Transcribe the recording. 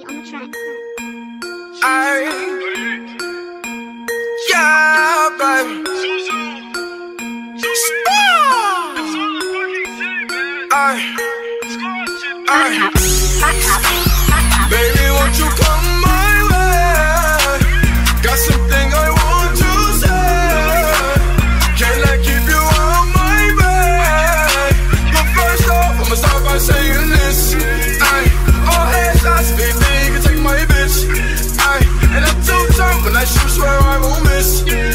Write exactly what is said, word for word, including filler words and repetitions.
on the track. Ay, yeah, baby. Ay, ay. Baby, won't you come my way? Got something I want to say. Can I keep you on my way? But first off, I'ma start by saying this. Ay, all hands shots, baby, you can take my bitch. Ay, and I'm too drunk when I shoot, swear I won't miss.